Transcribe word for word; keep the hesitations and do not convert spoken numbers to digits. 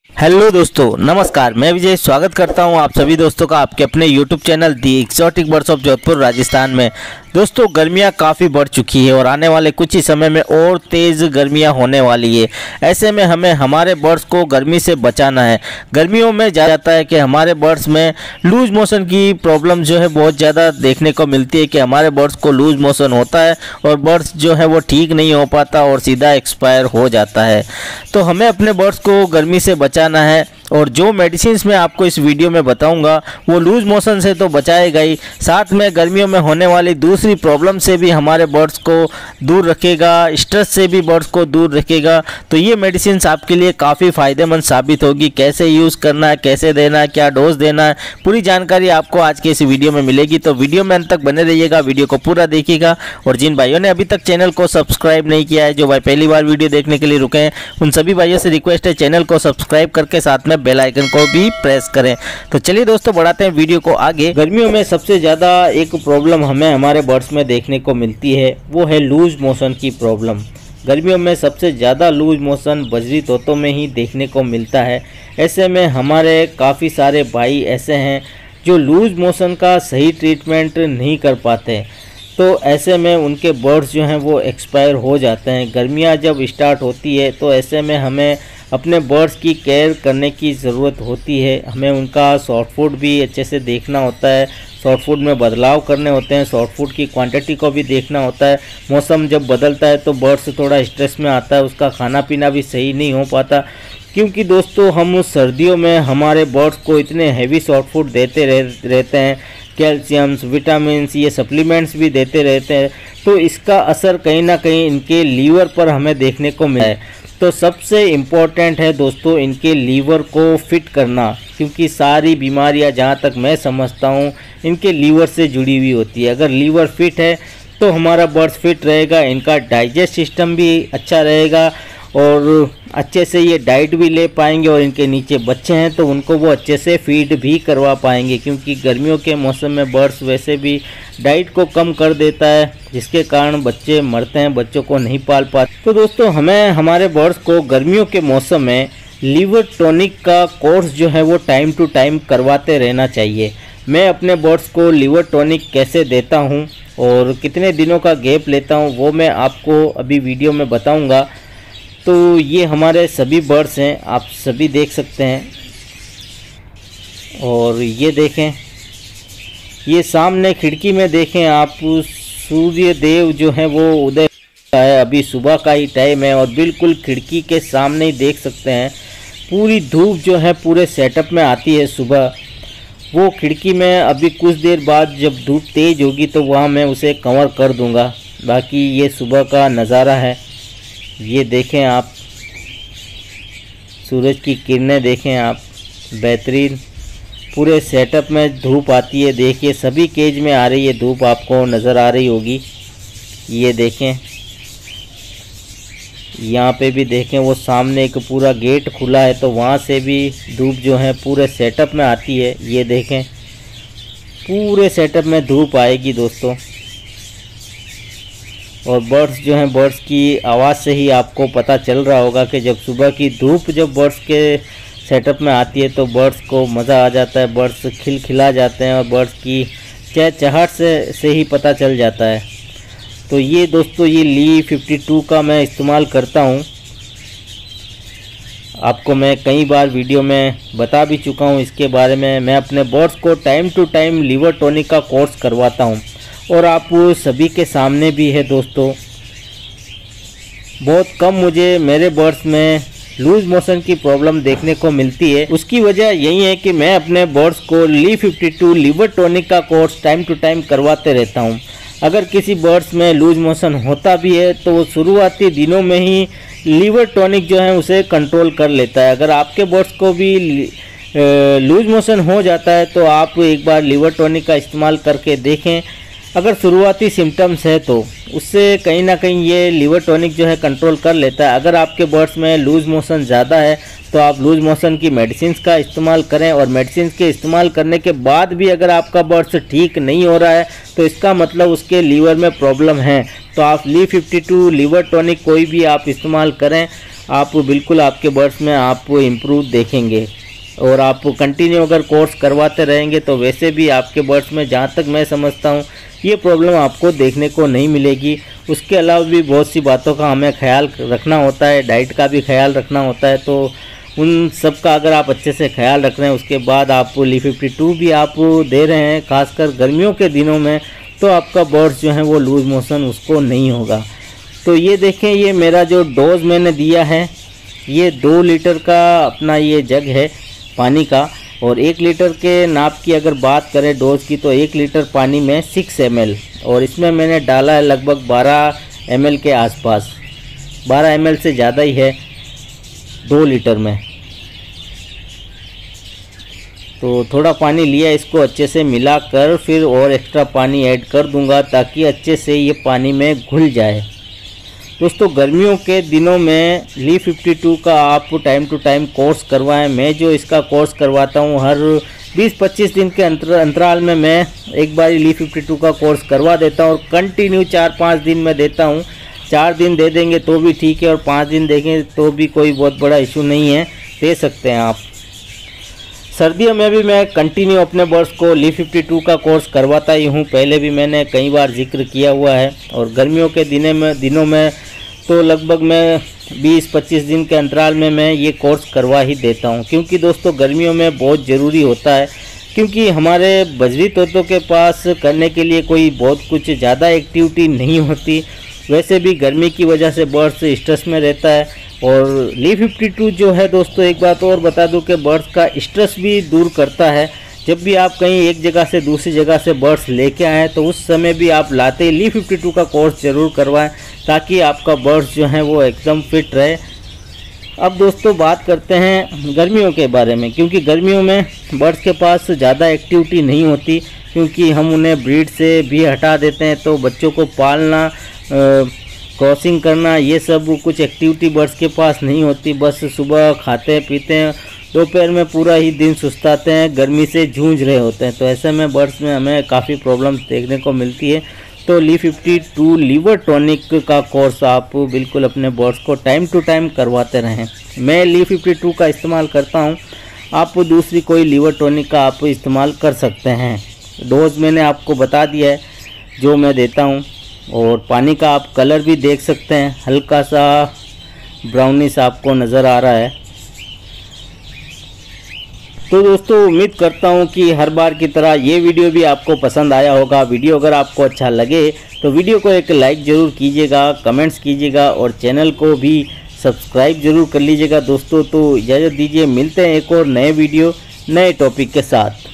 Hello दोस्तों, नमस्कार। मैं विजय स्वागत करता हूं आप सभी दोस्तों का आपके अपने YouTube channel the exotic birds of Jodhpur Rajasthan में। दोस्तों, गर्मियां काफ़ी बढ़ चुकी है और आने वाले कुछ ही समय में और तेज़ गर्मियां होने वाली है। ऐसे में हमें हमारे बर्ड्स को गर्मी से बचाना है। गर्मियों में जा जाता है कि हमारे बर्ड्स में लूज मोशन की प्रॉब्लम जो है बहुत ज़्यादा देखने को मिलती है कि हमारे बर्ड्स को लूज मोशन होता है और बर्ड्स जो है वो ठीक नहीं हो पाता और सीधा एक्सपायर हो जाता है। तो हमें अपने बर्ड्स को गर्मी से बचाना है और जो मेडिसिन मैं आपको इस वीडियो में बताऊंगा वो लूज मोशन से तो बचाएगा ही, साथ में गर्मियों में होने वाली दूसरी प्रॉब्लम से भी हमारे बर्ड्स को दूर रखेगा, स्ट्रेस से भी बर्ड्स को दूर रखेगा। तो ये मेडिसिन आपके लिए काफ़ी फ़ायदेमंद साबित होगी। कैसे यूज़ करना है, कैसे देना है, क्या डोज देना है, पूरी जानकारी आपको आज के इस वीडियो में मिलेगी। तो वीडियो में अंत तक बने रहिएगा, वीडियो को पूरा देखिएगा। और जिन भाइयों ने अभी तक चैनल को सब्सक्राइब नहीं किया है, जो भाई पहली बार वीडियो देखने के लिए रुके हैं, उन सभी भाइयों से रिक्वेस्ट है चैनल को सब्सक्राइब करके साथ में बेल आइकन को भी प्रेस करें। तो चलिए दोस्तों, बढ़ाते हैं वीडियो को आगे। गर्मियों में सबसे ज़्यादा एक प्रॉब्लम हमें हमारे बर्ड्स में देखने को मिलती है, वो है लूज मोशन की प्रॉब्लम। गर्मियों में सबसे ज़्यादा लूज मोशन बजरी तोतों में ही देखने को मिलता है। ऐसे में हमारे काफ़ी सारे भाई ऐसे हैं जो लूज मोशन का सही ट्रीटमेंट नहीं कर पाते, तो ऐसे में उनके बर्ड्स जो हैं वो एक्सपायर हो जाते हैं। गर्मियाँ जब स्टार्ट होती है तो ऐसे में हमें अपने बर्ड्स की केयर करने की ज़रूरत होती है। हमें उनका सॉफ्ट फूड भी अच्छे से देखना होता है, सॉफ्ट फूड में बदलाव करने होते हैं, सॉफ्ट फूड की क्वांटिटी को भी देखना होता है। मौसम जब बदलता है तो बर्ड्स थोड़ा स्ट्रेस में आता है, उसका खाना पीना भी सही नहीं हो पाता। क्योंकि दोस्तों, हम सर्दियों में हमारे बर्ड्स को इतने हैवी सॉफ्ट फूड देते रह, रहते हैं, कैल्शियम्स, विटामिन्स, ये सप्लीमेंट्स भी देते रहते हैं, तो इसका असर कहीं ना कहीं इनके लीवर पर हमें देखने को मिला है। तो सबसे इम्पोर्टेंट है दोस्तों इनके लीवर को फिट करना, क्योंकि सारी बीमारियां जहां तक मैं समझता हूं इनके लीवर से जुड़ी हुई होती है। अगर लीवर फिट है तो हमारा बर्ड्स फिट रहेगा, इनका डाइजेस्ट सिस्टम भी अच्छा रहेगा और अच्छे से ये डाइट भी ले पाएंगे और इनके नीचे बच्चे हैं तो उनको वो अच्छे से फीड भी करवा पाएंगे। क्योंकि गर्मियों के मौसम में बर्ड्स वैसे भी डाइट को कम कर देता है, जिसके कारण बच्चे मरते हैं, बच्चों को नहीं पाल पाते। तो दोस्तों, हमें हमारे बर्ड्स को गर्मियों के मौसम में लीवर टॉनिक का कोर्स जो है वो टाइम टू टाइम करवाते रहना चाहिए। मैं अपने बर्ड्स को लीवर टॉनिक कैसे देता हूँ और कितने दिनों का गैप लेता हूँ वो मैं आपको अभी वीडियो में बताऊँगा। तो ये हमारे सभी बर्ड्स हैं, आप सभी देख सकते हैं। और ये देखें, ये सामने खिड़की में देखें आप, सूर्य देव जो है वो उदय है, अभी सुबह का ही टाइम है और बिल्कुल खिड़की के सामने ही देख सकते हैं पूरी धूप जो है पूरे सेटअप में आती है सुबह। वो खिड़की में अभी कुछ देर बाद जब धूप तेज़ होगी तो वहाँ मैं उसे कवर कर दूँगा। बाकी ये सुबह का नज़ारा है, ये देखें आप, सूरज की किरणें देखें आप, बेहतरीन पूरे सेटअप में धूप आती है। देखिए सभी केज में आ रही है धूप, आपको नज़र आ रही होगी। ये देखें, यहाँ पे भी देखें, वो सामने एक पूरा गेट खुला है तो वहाँ से भी धूप जो है पूरे सेटअप में आती है। ये देखें, पूरे सेटअप में धूप आएगी दोस्तों। और बर्ड्स जो हैं, बर्ड्स की आवाज़ से ही आपको पता चल रहा होगा कि जब सुबह की धूप जब बर्ड्स के सेटअप में आती है तो बर्ड्स को मज़ा आ जाता है, बर्ड्स खिलखिला जाते हैं और बर्ड्स की चहचहाहट से से ही पता चल जाता है। तो ये दोस्तों, ये ली फिफ्टी टू का मैं इस्तेमाल करता हूँ, आपको मैं कई बार वीडियो में बता भी चुका हूँ इसके बारे में। मैं अपने बर्ड्स को time to time liver tonic का कोर्स करवाता हूँ और आप सभी के सामने भी है दोस्तों। बहुत कम मुझे मेरे बर्ड्स में लूज मोशन की प्रॉब्लम देखने को मिलती है। उसकी वजह यही है कि मैं अपने बर्ड्स को Liv fifty two liver tonic का कोर्स टाइम टू टाइम करवाते रहता हूं। अगर किसी बर्ड्स में लूज मोशन होता भी है तो वो शुरुआती दिनों में ही लीवर टॉनिक जो है उसे कंट्रोल कर लेता है। अगर आपके बर्ड्स को भी लूज मोशन हो जाता है तो आप एक बार लीवर टॉनिक का इस्तेमाल करके देखें। अगर शुरुआती सिम्टम्स है तो उससे कहीं ना कहीं ये लीवर टॉनिक जो है कंट्रोल कर लेता है। अगर आपके बर्ड्स में लूज मोशन ज़्यादा है तो आप लूज मोशन की मेडिसिन का इस्तेमाल करें और मेडिसिन के इस्तेमाल करने के बाद भी अगर आपका बर्ड्स ठीक नहीं हो रहा है तो इसका मतलब उसके लीवर में प्रॉब्लम है। तो आप Liv fifty two liver tonic कोई भी आप इस्तेमाल करें आप बिल्कुल आपके बर्ड्स में आप इम्प्रूव देखेंगे। और आप कंटिन्यू अगर कोर्स करवाते रहेंगे तो वैसे भी आपके बर्ड्स में जहाँ तक मैं समझता हूँ ये प्रॉब्लम आपको देखने को नहीं मिलेगी। उसके अलावा भी बहुत सी बातों का हमें ख्याल रखना होता है, डाइट का भी ख्याल रखना होता है। तो उन सब का अगर आप अच्छे से ख्याल रख रहे हैं, उसके बाद आप ली फिफ्टी टू भी आप दे रहे हैं, खासकर गर्मियों के दिनों में, तो आपका बर्ड्स जो है वो लूज़ मोशन उसको नहीं होगा। तो ये देखें, ये मेरा जो डोज मैंने दिया है ये दो लीटर का अपना ये जग है पानी का। और एक लीटर के नाप की अगर बात करें डोज की, तो एक लीटर पानी में सिक्स एम एल, और इसमें मैंने डाला है लगभग बारह एम एल के आसपास, बारह एम एल से ज़्यादा ही है दो लीटर में। तो थोड़ा पानी लिया, इसको अच्छे से मिलाकर फिर और एक्स्ट्रा पानी ऐड कर दूंगा ताकि अच्छे से ये पानी में घुल जाए। दोस्तों, गर्मियों के दिनों में ली फिफ्टी टू का आप टाइम टू टाइम कोर्स करवाएं। मैं जो इसका कोर्स करवाता हूं, हर बीस पच्चीस दिन के अंतराल में मैं एक बार ली फिफ्टी टू का कोर्स करवा देता हूं और कंटिन्यू चार पाँच दिन में देता हूं। चार दिन दे देंगे तो भी ठीक है और पाँच दिन देंगे तो भी कोई बहुत बड़ा इशू नहीं है, दे सकते हैं आप। सर्दियों में भी मैं कंटिन्यू अपने बर्ड्स को ली फिफ्टी टू का कोर्स करवाता ही हूँ, पहले भी मैंने कई बार जिक्र किया हुआ है। और गर्मियों के दिने में दिनों में तो लगभग मैं बीस पच्चीस दिन के अंतराल में मैं ये कोर्स करवा ही देता हूँ, क्योंकि दोस्तों गर्मियों में बहुत ज़रूरी होता है, क्योंकि हमारे बजरी तोतों के पास करने के लिए कोई बहुत कुछ ज़्यादा एक्टिविटी नहीं होती। वैसे भी गर्मी की वजह से बर्ड्स स्ट्रेस में रहता है। और ली फिफ्टी टू जो है दोस्तों, एक बात और बता दूं कि बर्ड्स का स्ट्रेस भी दूर करता है। जब भी आप कहीं एक जगह से दूसरी जगह से बर्ड्स लेके आएँ तो उस समय भी आप लाते ही ली फिफ्टी टू का कोर्स ज़रूर करवाएं, ताकि आपका बर्ड्स जो है वो एकदम फिट रहे। अब दोस्तों बात करते हैं गर्मियों के बारे में, क्योंकि गर्मियों में बर्ड्स के पास ज़्यादा एक्टिविटी नहीं होती, क्योंकि हम उन्हें ब्रीड से भी हटा देते हैं। तो बच्चों को पालना, क्रॉसिंग करना, ये सब कुछ एक्टिविटी बर्ड्स के पास नहीं होती। बस सुबह खाते पीते हैं, दोपहर में पूरा ही दिन सुस्ताते हैं, गर्मी से जूझ रहे होते हैं। तो ऐसे में बर्ड्स में हमें काफ़ी प्रॉब्लम्स देखने को मिलती है। तो Liv fifty two liver tonic का कोर्स आप बिल्कुल अपने बर्ड्स को टाइम टू टाइम करवाते रहें। मैं ली फिफ्टी टू का इस्तेमाल करता हूं, आप दूसरी कोई लीवर टॉनिक का आप इस्तेमाल कर सकते हैं। डोज मैंने आपको बता दिया है जो मैं देता हूं। और पानी का आप कलर भी देख सकते हैं, हल्का सा ब्राउनिश आपको नज़र आ रहा है। तो दोस्तों, उम्मीद करता हूं कि हर बार की तरह ये वीडियो भी आपको पसंद आया होगा। वीडियो अगर आपको अच्छा लगे तो वीडियो को एक लाइक ज़रूर कीजिएगा, कमेंट्स कीजिएगा और चैनल को भी सब्सक्राइब ज़रूर कर लीजिएगा दोस्तों। तो इजाज़त दीजिए, मिलते हैं एक और नए वीडियो नए टॉपिक के साथ।